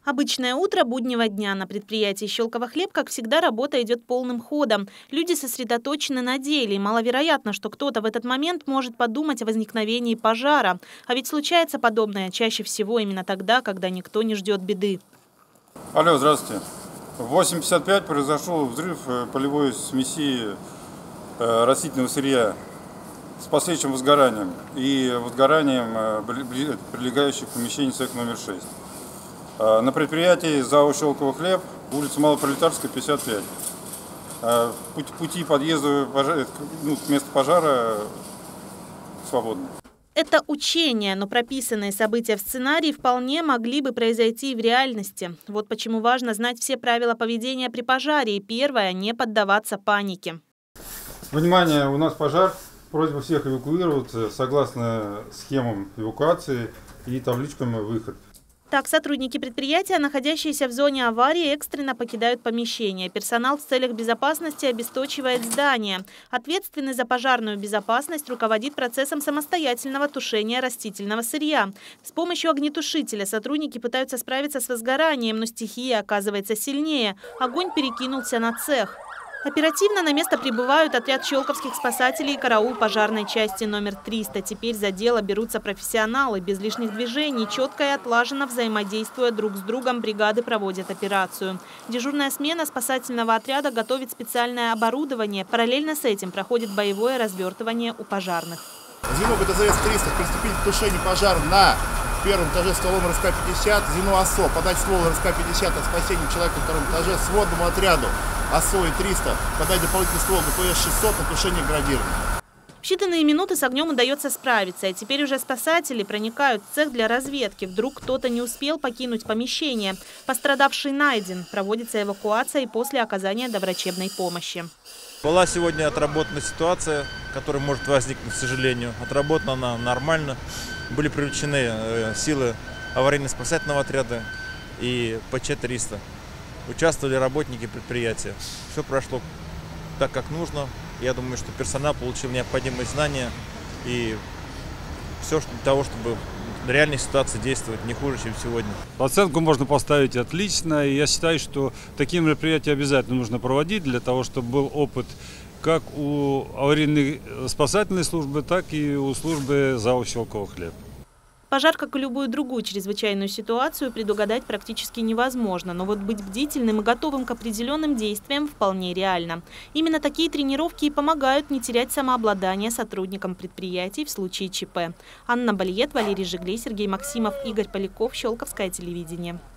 Обычное утро буднего дня на предприятии «Щелково хлеб», как всегда, работа идет полным ходом. Люди сосредоточены на деле, и маловероятно, что кто-то в этот момент может подумать о возникновении пожара. А ведь случается подобное чаще всего именно тогда, когда никто не ждет беды. Алло, здравствуйте. В 8:55 произошел взрыв полевой смеси растительного сырья с последующим возгоранием и возгоранием прилегающих помещений цеха номер 6. На предприятии ЗАО «Щелково хлеб», улица Малопролетарская, 55. Пути подъезда к месту пожара свободны. Это учение, но прописанные события в сценарии вполне могли бы произойти и в реальности. Вот почему важно знать все правила поведения при пожаре. И первое – не поддаваться панике. Внимание, у нас пожар. Просьба всех эвакуироваться согласно схемам эвакуации и табличкам «Выход». Так, сотрудники предприятия, находящиеся в зоне аварии, экстренно покидают помещение. Персонал в целях безопасности обесточивает здание. Ответственный за пожарную безопасность руководит процессом самостоятельного тушения растительного сырья. С помощью огнетушителя сотрудники пытаются справиться с возгоранием, но стихия оказывается сильнее. Огонь перекинулся на цех. Оперативно на место прибывают отряд щелковских спасателей и караул пожарной части номер 300. Теперь за дело берутся профессионалы. Без лишних движений, четко и отлаженно взаимодействуя друг с другом, бригады проводят операцию. Дежурная смена спасательного отряда готовит специальное оборудование. Параллельно с этим проходит боевое развертывание у пожарных. Звено ГТЗС-300 приступили к тушению пожара на первом этаже стволом РСК-50, звено ОСО подать ствол РСК-50 о спасении человека на втором этаже сводному отряду ОСО и 300 подать дополнительный ствол ГПС-600 на тушение градирования. В считанные минуты с огнем удается справиться, и теперь уже спасатели проникают в цех для разведки. Вдруг кто-то не успел покинуть помещение. Пострадавший найден. Проводится эвакуация и после оказания доврачебной помощи. Была сегодня отработана ситуация, которая может возникнуть, к сожалению. Отработана она нормально. Были привлечены силы аварийно-спасательного отряда и ПЧ-300. Участвовали работники предприятия. Все прошло так, как нужно. Я думаю, что персонал получил необходимые знания и все для того, чтобы в реальной ситуации действовать не хуже, чем сегодня. Оценку можно поставить отлично. И я считаю, что такие мероприятия обязательно нужно проводить для того, чтобы был опыт как у аварийной спасательной службы, так и у службы ЗАО «Щелково хлеб». Пожар, как и любую другую чрезвычайную ситуацию, предугадать практически невозможно. Но вот быть бдительным и готовым к определенным действиям вполне реально. Именно такие тренировки и помогают не терять самообладание сотрудникам предприятий в случае ЧП. Анна Бальет, Валерий Жиглей, Сергей Максимов, Игорь Поляков, Щелковское телевидение.